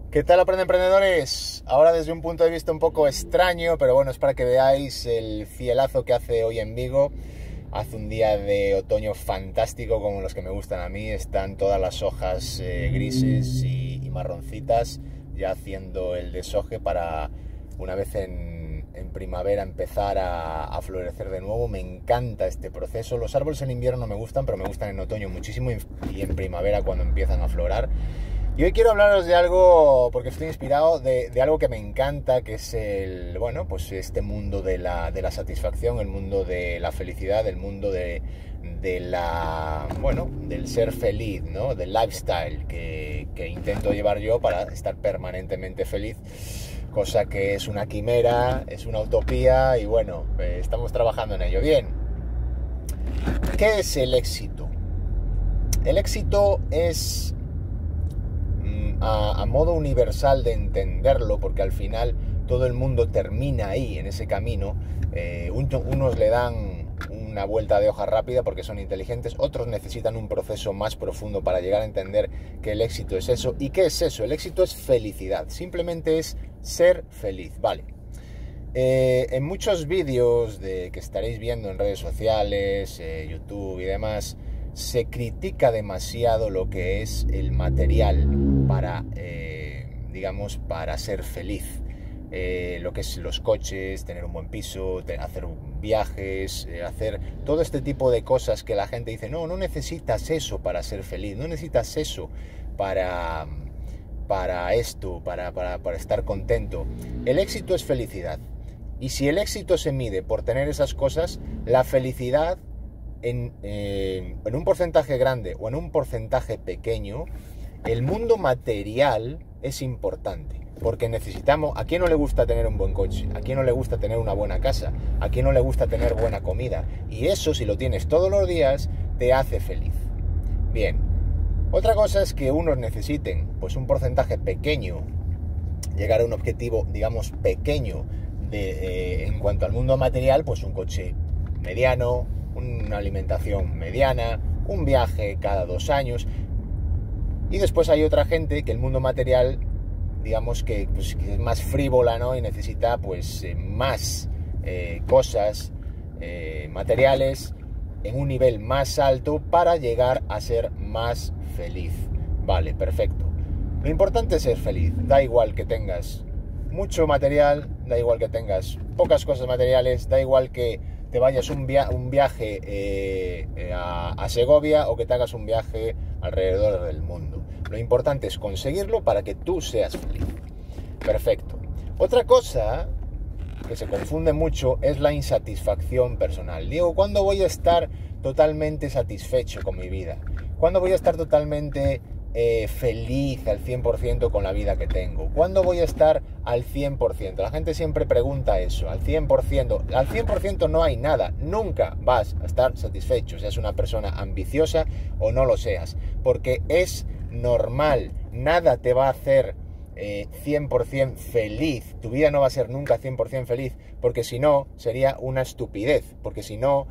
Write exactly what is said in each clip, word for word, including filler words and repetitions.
¿Qué tal, Aprende Emprendedores? Ahora desde un punto de vista un poco extraño, pero bueno, es para que veáis el cielazo que hace hoy en Vigo. Hace un día de otoño fantástico, como los que me gustan a mí. Están todas las hojas eh, grises y, y marroncitas ya haciendo el deshoje para una vez en, en primavera empezar a, a florecer de nuevo. Me encanta este proceso. Los árboles en invierno no me gustan, pero me gustan en otoño muchísimo y en primavera cuando empiezan a florar. Y hoy quiero hablaros de algo, porque estoy inspirado, de, de algo que me encanta, que es el, bueno, pues este mundo de la, de la satisfacción, el mundo de la felicidad, el mundo de, de la, bueno, del ser feliz, ¿no? Del lifestyle que, que intento llevar yo para estar permanentemente feliz, cosa que es una quimera, es una utopía y bueno, eh, estamos trabajando en ello. Bien, ¿qué es el éxito? El éxito es... A, a modo universal de entenderlo, porque al final todo el mundo termina ahí, en ese camino. Eh, un, unos le dan una vuelta de hoja rápida porque son inteligentes, otros necesitan un proceso más profundo para llegar a entender que el éxito es eso. ¿Y qué es eso? El éxito es felicidad, simplemente es ser feliz, ¿vale? Eh, en muchos vídeos de, que estaréis viendo en redes sociales, eh, YouTube y demás, se critica demasiado lo que es el material para, eh, digamos, para ser feliz. Eh, lo que es los coches, tener un buen piso, hacer viajes, eh, hacer todo este tipo de cosas que la gente dice, no, no necesitas eso para ser feliz, no necesitas eso para, para esto, para, para, para estar contento. El éxito es felicidad. Y si el éxito se mide por tener esas cosas, la felicidad En, eh, en un porcentaje grande o en un porcentaje pequeño, el mundo material es importante, porque necesitamos, ¿a quién no le gusta tener un buen coche? ¿A quién no le gusta tener una buena casa? ¿A quién no le gusta tener buena comida? Y eso, si lo tienes todos los días, te hace feliz. Bien, otra cosa es que unos necesiten pues un porcentaje pequeño, llegar a un objetivo, digamos, pequeño de, eh, en cuanto al mundo material, pues un coche mediano, una alimentación mediana, un viaje cada dos años. Y después hay otra gente que el mundo material, digamos que, pues, que es más frívola, ¿no? Y necesita pues eh, más eh, cosas eh, materiales en un nivel más alto para llegar a ser más feliz. Vale, perfecto. Lo importante es ser feliz. Da igual que tengas mucho material, da igual que tengas pocas cosas materiales, da igual que te vayas un, via un viaje eh, a, a Segovia o que te hagas un viaje alrededor del mundo. Lo importante es conseguirlo para que tú seas feliz. Perfecto. Otra cosa que se confunde mucho es la insatisfacción personal. Digo, ¿cuándo voy a estar totalmente satisfecho con mi vida? ¿Cuándo voy a estar totalmente eh, feliz al cien por ciento con la vida que tengo? ¿Cuándo voy a estar al cien por ciento? La gente siempre pregunta eso, al cien por ciento. Al cien por ciento no hay nada, nunca vas a estar satisfecho, seas una persona ambiciosa o no lo seas, porque es normal, nada te va a hacer eh, cien por ciento feliz, tu vida no va a ser nunca cien por ciento feliz, porque si no, sería una estupidez, porque si no,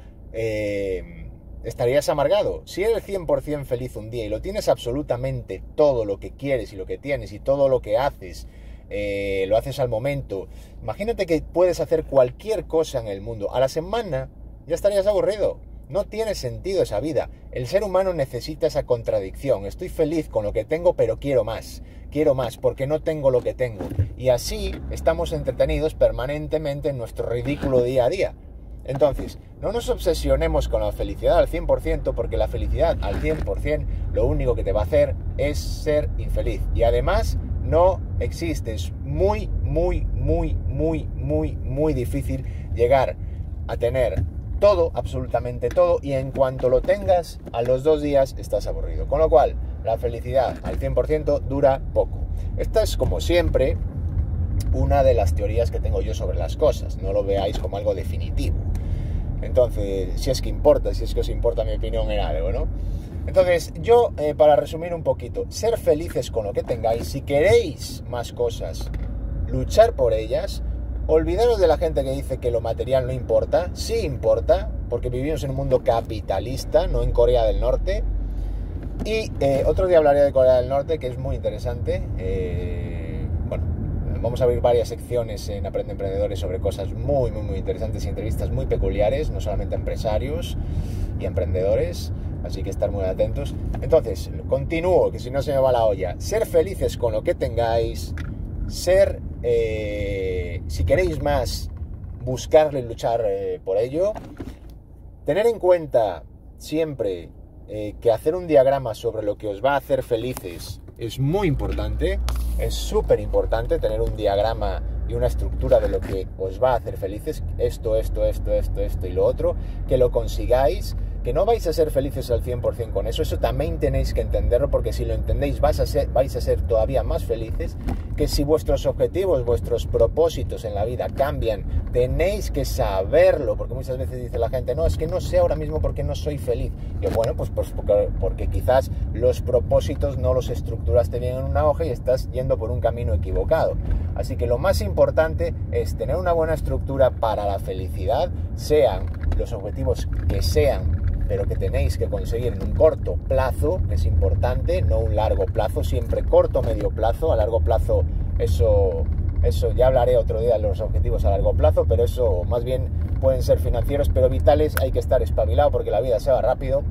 eh, estarías amargado. Si eres cien por ciento feliz un día y lo tienes absolutamente todo lo que quieres y lo que tienes y todo lo que haces, Eh, lo haces al momento, imagínate que puedes hacer cualquier cosa en el mundo, a la semana ya estarías aburrido, no tiene sentido esa vida. El ser humano necesita esa contradicción, estoy feliz con lo que tengo pero quiero más, quiero más porque no tengo lo que tengo, y así estamos entretenidos permanentemente en nuestro ridículo día a día. Entonces, no nos obsesionemos con la felicidad al cien por ciento, porque la felicidad al cien por ciento lo único que te va a hacer es ser infeliz, y además no existe. Es muy, muy, muy, muy, muy, muy difícil llegar a tener todo, absolutamente todo, y en cuanto lo tengas, a los dos días estás aburrido. Con lo cual, la felicidad al cien por ciento dura poco. Esta es, como siempre, una de las teorías que tengo yo sobre las cosas. No lo veáis como algo definitivo. Entonces, si es que importa, si es que os importa mi opinión en algo, ¿no? Entonces, yo, eh, para resumir un poquito, ser felices con lo que tengáis. Si queréis más cosas, luchar por ellas. Olvidaros de la gente que dice que lo material no importa. Sí importa, porque vivimos en un mundo capitalista, no en Corea del Norte. Y eh, otro día hablaré de Corea del Norte, que es muy interesante. Eh, bueno, vamos a abrir varias secciones en Aprende Emprendedores sobre cosas muy, muy, muy interesantes y entrevistas muy peculiares, no solamente a empresarios y emprendedores, así que estar muy atentos. Entonces, continúo, que si no se me va la olla. Ser felices con lo que tengáis, ser, eh, si queréis más, buscarle y luchar eh, por ello. Tener en cuenta siempre eh, que hacer un diagrama sobre lo que os va a hacer felices es muy importante, es súper importante tener un diagrama y una estructura de lo que os va a hacer felices, esto, esto, esto, esto, esto y lo otro, que lo consigáis, que no vais a ser felices al cien por ciento con eso, eso también tenéis que entenderlo, porque si lo entendéis vais a ser, vais a ser todavía más felices, que si vuestros objetivos, vuestros propósitos en la vida cambian, tenéis que saberlo, porque muchas veces dice la gente, no, es que no sé ahora mismo porque no soy feliz. Y bueno, pues, pues porque, porque quizás los propósitos no los estructuraste bien en una hoja y estás yendo por un camino equivocado. Así que lo más importante es tener una buena estructura para la felicidad, sean los objetivos que sean, pero que tenéis que conseguir en un corto plazo, que es importante, no un largo plazo, siempre corto, medio plazo. A largo plazo, eso, eso ya hablaré otro día de los objetivos a largo plazo, pero eso más bien pueden ser financieros, pero vitales. Hay que estar espabilado porque la vida se va rápido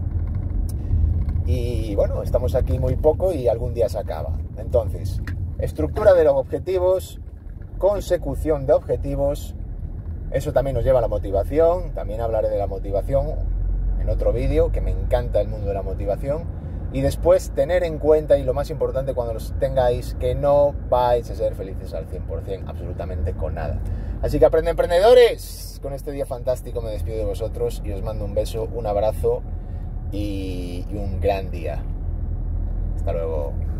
y bueno, estamos aquí muy poco y algún día se acaba. Entonces, estructura de los objetivos, consecución de objetivos, eso también nos lleva a la motivación. También hablaré de la motivación en otro vídeo, que me encanta el mundo de la motivación. Y después tener en cuenta, y lo más importante cuando los tengáis, que no vais a ser felices al cien por ciento absolutamente con nada. Así que aprende, emprendedores. Con este día fantástico me despido de vosotros y os mando un beso, un abrazo y, y un gran día. Hasta luego.